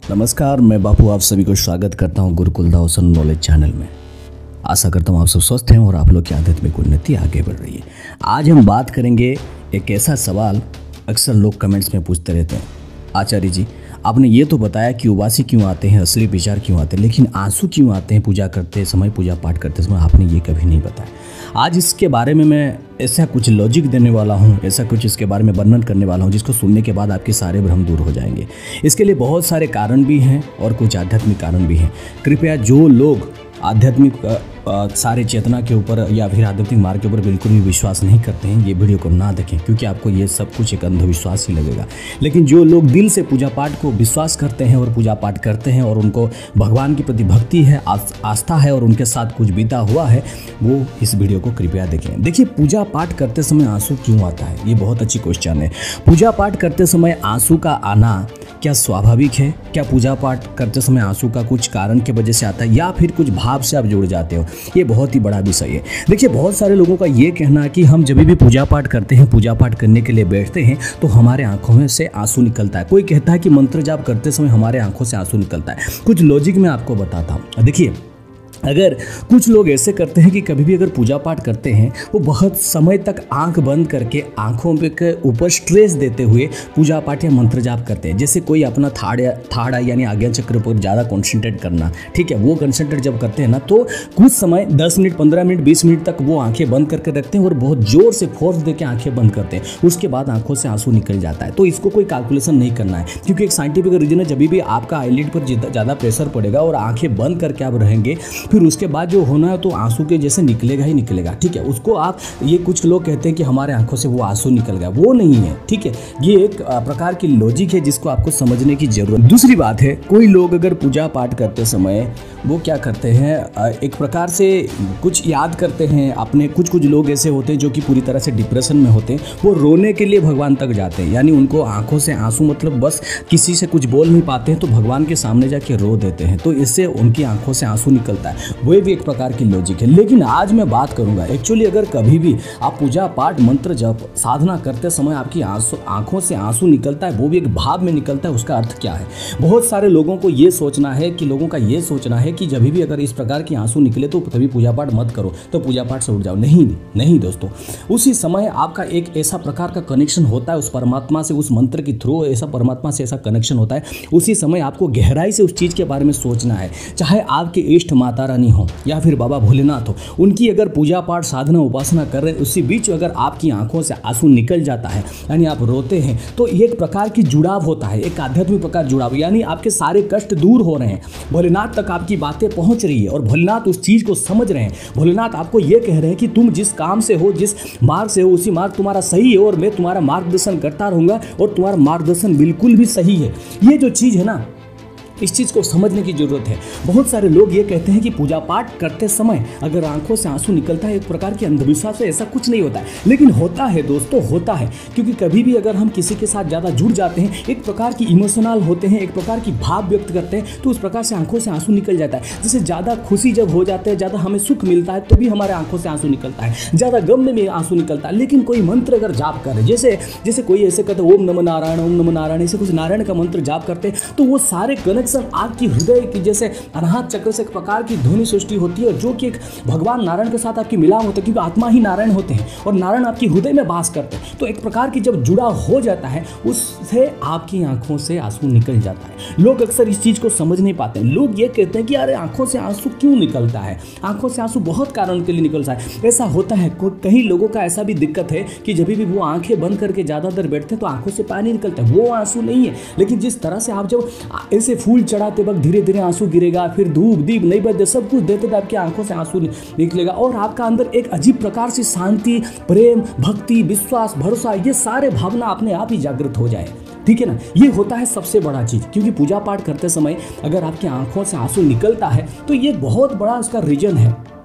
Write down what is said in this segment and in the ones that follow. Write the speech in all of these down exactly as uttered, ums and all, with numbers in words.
नमस्कार, मैं बापू आप सभी को स्वागत करता हूं गुरुकुल दावसन नॉलेज चैनल में। आशा करता हूं आप सब स्वस्थ हैं और आप लोग की आध्यात्मिक उन्नति आगे बढ़ रही है। आज हम बात करेंगे एक ऐसा सवाल अक्सर लोग कमेंट्स में पूछते रहते हैं, आचार्य जी आपने ये तो बताया कि उबासी क्यों आते हैं, असली विचार क्यों आते हैं, लेकिन आंसू क्यों आते हैं पूजा करते समय, पूजा पाठ करते समय, आपने ये कभी नहीं बताया। आज इसके बारे में मैं ऐसा कुछ लॉजिक देने वाला हूँ, ऐसा कुछ इसके बारे में वर्णन करने वाला हूँ जिसको सुनने के बाद आपके सारे भ्रम दूर हो जाएंगे। इसके लिए बहुत सारे कारण भी हैं और कुछ आध्यात्मिक कारण भी हैं। कृपया जो लोग आध्यात्मिक आ, आ, सारे चेतना के ऊपर या फिर आध्यात्मिक मार्ग के ऊपर बिल्कुल भी विश्वास नहीं करते हैं, ये वीडियो को ना देखें, क्योंकि आपको ये सब कुछ एक अंधविश्वास ही लगेगा। लेकिन जो लोग दिल से पूजा पाठ को विश्वास करते हैं और पूजा पाठ करते हैं और उनको भगवान के प्रति भक्ति है, आस्था है और उनके साथ कुछ बीता हुआ है, वो इस वीडियो को कृपया देखें। देखिए, पूजा पाठ करते समय आंसू क्यों आता है, ये बहुत अच्छी क्वेश्चन है। पूजा पाठ करते समय आंसू का आना क्या स्वाभाविक है? क्या पूजा पाठ करते समय आंसू का कुछ कारण की वजह से आता है या फिर कुछ भाव से आप जुड़ जाते हो? ये बहुत ही बड़ा विषय है। देखिए, बहुत सारे लोगों का ये कहना है कि हम जब भी पूजा पाठ करते हैं, पूजा पाठ करने के लिए बैठते हैं तो हमारे आंखों में से आंसू निकलता है। कोई कहता है कि मंत्र जाप करते समय हमारे आंखों से आंसू निकलता है। कुछ लॉजिक मैं आपको बताता हूँ। देखिए, अगर कुछ लोग ऐसे करते हैं कि कभी भी अगर पूजा पाठ करते हैं वो बहुत समय तक आंख बंद करके आंखों पे के ऊपर स्ट्रेस देते हुए पूजा पाठ या मंत्र जाप करते हैं। जैसे कोई अपना थाड़ या थाड़ यानी आज्ञा चक्र पर ज़्यादा कॉन्सेंट्रेट करना, ठीक है, वो कॉन्सेंट्रेट जब करते हैं ना तो कुछ समय दस मिनट पंद्रह मिनट बीस मिनट तक वो आंखें बंद करके रखते हैं और बहुत जोर से फोर्स दे के आंखें बंद करते हैं। उसके बाद आंखों से आंसू निकल जाता है। तो इसको कोई कैलकुलेशन नहीं करना है, क्योंकि एक साइंटिफिक रीजन है, जब भी आपका आईलिड पर ज़्यादा प्रेशर पड़ेगा और आंखें बंद करके आप रहेंगे, फिर उसके बाद जो होना है तो आंसू के जैसे निकलेगा ही निकलेगा, ठीक है। उसको आप ये कुछ लोग कहते हैं कि हमारे आंखों से वो आंसू निकल गया, वो नहीं है, ठीक है। ये एक प्रकार की लॉजिक है जिसको आपको समझने की जरूरत। दूसरी बात है, कोई लोग अगर पूजा पाठ करते समय वो क्या करते हैं, एक प्रकार से कुछ याद करते हैं अपने। कुछ कुछ लोग ऐसे होते हैं जो कि पूरी तरह से डिप्रेशन में होते हैं, वो रोने के लिए भगवान तक जाते हैं, यानी उनको आंखों से आंसू मतलब बस किसी से कुछ बोल नहीं पाते हैं तो भगवान के सामने जाके रो देते हैं, तो इससे उनकी आंखों से आंसू निकलता है। वो भी एक प्रकार की लॉजिक है। लेकिन आज मैं बात करूंगा एक्चुअली अगर कभी भी आप पूजा पाठ मंत्र जप साधना करते समय आपकी आंसू आंखों से आंसू निकलता है, वो भी एक भाव में निकलता है, उसका अर्थ क्या है? बहुत सारे लोगों को ये सोचना है कि लोगों का ये सोचना है कि जब भी अगर इस प्रकार की आंसू निकले तो तभी पूजा पाठ मत करो, तो पूजा पाठ से उठ जाओ। नहीं नहीं दोस्तों, उसी समय आपका एक ऐसा प्रकार का कनेक्शन होता है उस परमात्मा से, उस मंत्र के थ्रू ऐसा परमात्मा से ऐसा कनेक्शन होता है। उसी समय आपको गहराई से उस चीज़ के बारे में सोचना है। चाहे आपके इष्ट माता रानी हो या फिर बाबा भोलेनाथ हो, उनकी अगर पूजा पाठ साधना उपासना कर रहे हैं, उसी बीच अगर आपकी आंखों से आंसू निकल जाता है यानी आप रोते हैं, तो एक प्रकार की जुड़ाव होता है, एक आध्यात्मिक प्रकार जुड़ाव, यानी आपके सारे कष्ट दूर हो रहे हैं। भोलेनाथ तक आपकी बातें पहुंच रही है और भोलेनाथ उस चीज़ को समझ रहे हैं। भोलेनाथ आपको ये कह रहे हैं कि तुम जिस काम से हो, जिस मार्ग से हो, उसी मार्ग तुम्हारा सही है और मैं तुम्हारा मार्गदर्शन करता रहूँगा और तुम्हारा मार्गदर्शन बिल्कुल भी सही है। ये जो चीज़ है ना, इस चीज़ को समझने की ज़रूरत है। बहुत सारे लोग ये कहते हैं कि पूजा पाठ करते समय अगर आंखों से आंसू निकलता है, एक प्रकार की अंधविश्वास है, ऐसा कुछ नहीं होता है। लेकिन होता है दोस्तों, होता है, क्योंकि कभी भी अगर हम किसी के साथ ज़्यादा जुड़ जाते हैं, एक प्रकार की इमोशनल होते हैं, एक प्रकार की भाव व्यक्त करते हैं, तो उस प्रकार से आंखों से आंसू निकल जाता है। जैसे ज़्यादा खुशी जब हो जाते हैं, ज़्यादा हमें सुख मिलता है तो भी हमारे आंखों से आंसू निकलता है, ज़्यादा गम में भी आंसू निकलता है। लेकिन कोई मंत्र अगर जाप करे, जैसे जैसे कोई ऐसे कहते हैं ओम नमः नारायण, ओम नमः नारायण, ऐसे कुछ नारायण का मंत्र जाप करते हैं, तो वो सारे कनेक्शन आपकी हृदय की जैसे अनाहत चक्र से एक प्रकार की ध्वनि सृष्टि होती है, जो कि एक भगवान नारायण के साथ आपकी मिलाप होता है, क्योंकि आत्मा ही नारायण होते हैं और नारायण आपकी हृदय में वास करते हैं। तो एक प्रकार की जब जुड़ा हो जाता है, उससे आपकी आंखों से आंसू निकल जाता है। लोग अक्सर इस चीज़ को समझ नहीं पाते हैं। लोग ये कहते हैं कि अरे आंखों से आंसू क्यों निकलता है? आंखों से आंसू बहुत कारण के लिए निकलता है। ऐसा होता है, कई लोगों का ऐसा भी दिक्कत है कि जब भी वो आंखें बंद करके ज़्यादा देर बैठते हैं तो आंखों से पानी निकलता है, वो आंसू नहीं है। लेकिन जिस तरह से आप जब ऐसे फूल चढ़ाते वक्त धीरे धीरे आंसू गिरेगा, फिर धूप दीप नैवेद्य सब कुछ देते थे, आपकी आंखों से आंसू निकलेगा और आपका अंदर एक अजीब प्रकार से शांति, प्रेम, भक्ति, विश्वास, भरोसा, ये सारे भावना अपने आप ही जागृत हो जाए, ठीक है ना। ये होता है सबसे बड़ा चीज़, क्योंकि पूजा पाठ करते समय अगर आपकी आंखों से आंसू निकलता है तो ये बहुत बड़ा उसका रीजन है,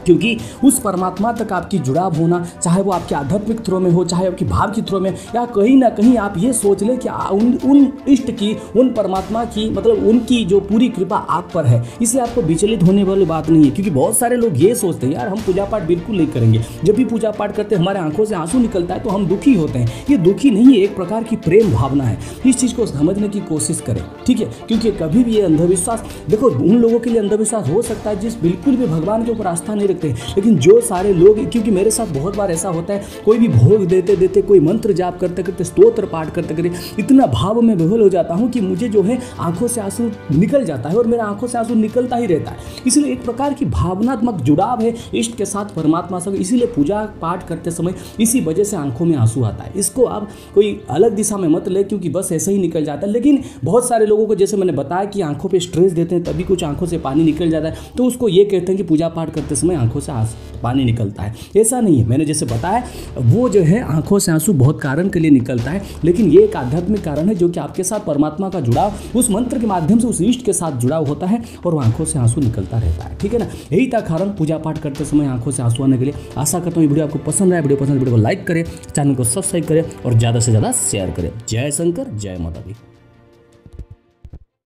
क्योंकि उस परमात्मा तक आपकी जुड़ाव होना, चाहे वो आपके आध्यात्मिक थ्रो में हो, चाहे आपकी भाव की थ्रो में, या कहीं ना कहीं आप ये सोच लें कि उन उन इष्ट की, उन परमात्मा की, मतलब उनकी जो पूरी कृपा आप पर है, इसलिए आपको विचलित होने वाली बात नहीं है। क्योंकि बहुत सारे लोग ये सोचते हैं यार हम पूजा पाठ बिल्कुल नहीं करेंगे, जब भी पूजा पाठ करते हैं हमारे आंखों से आंसू निकलता है तो हम दुखी होते हैं। ये दुखी नहीं है, एक प्रकार की प्रेम भावना है। इस चीज़ को समझने की कोशिश करें, ठीक है। क्योंकि कभी भी ये अंधविश्वास, देखो उन लोगों के लिए अंधविश्वास हो सकता है जिस बिल्कुल भी भगवान के ऊपर आस्था नहीं रखते, लेकिन जो सारे लोग, क्योंकि मेरे साथ बहुत बार ऐसा होता है, कोई भी भोग देते देते, कोई मंत्र जाप करते करते, स्तोत्र पाठ करते करते इतना भाव में विह्वल हो जाता हूँ कि मुझे जो है आंखों से आंसू निकल जाता है, और मेरा आंखों से आंसू निकलता ही रहता है। इसलिए एक प्रकार की भावनात्मक जुड़ाव है इष्ट के साथ, परमात्मा से, इसीलिए पूजा पाठ करते समय इसी वजह से आंखों में आंसू आता है। इसको आप कोई अलग दिशा में मत ले, क्योंकि बस ऐसे ही निकल जाता है। लेकिन बहुत सारे लोगों को, जैसे मैंने बताया कि आंखों पे स्ट्रेस देते हैं तभी कुछ आंखों से पानी निकल जाता है, तो उसको ये कहते हैं कि पूजा पाठ करते समय आंखों से पानी निकलता है। ऐसा नहीं है, मैंने जैसे बताया वो जो है आंखों से आंसू बहुत कारण के लिए निकलता है, लेकिन ये एक आध्यात्मिक कारण है जो कि आपके साथ परमात्मा का जुड़ाव, उस मंत्र के माध्यम से उस इष्ट के साथ जुड़ाव होता है और वो आंखों से आंसू निकलता रहता है, ठीक है ना। यही था कारण पूजा पाठ करते समय आंखों से आंसू आने के लिए। आशा करता हूँ ये वीडियो आपको पसंद आया। वीडियो पसंद वीडियो को लाइक करें, चैनल को सब्सक्राइब करें और ज़्यादा से ज़्यादा शेयर करें। जय शंकर, जय माता दी।